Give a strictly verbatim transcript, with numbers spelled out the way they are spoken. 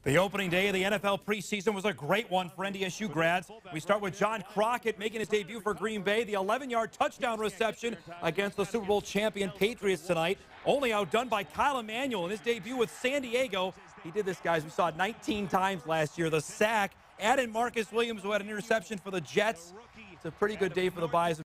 The opening day of the N F L preseason was a great one for N D S U grads. We start with John Crockett making his debut for Green Bay, the eleven-yard touchdown reception against the Super Bowl champion Patriots tonight, only outdone by Kyle Emanuel in his debut with San Diego. He did this, guys, we saw it nineteen times last year. The sack, add in Marcus Williams, who had an interception for the Jets. It's a pretty good day for the Bison.